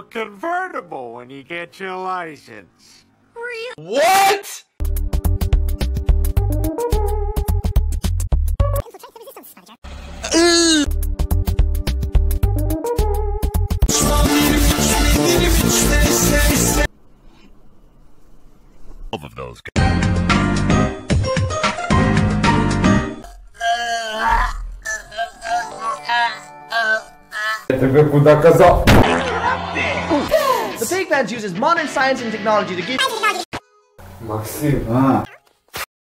a convertible when you get your license. What? Both of those. The Pigman uses modern science and technology to give Максим,